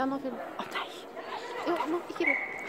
Ja, nå film. Å nei! Jo, nå, ikke rop.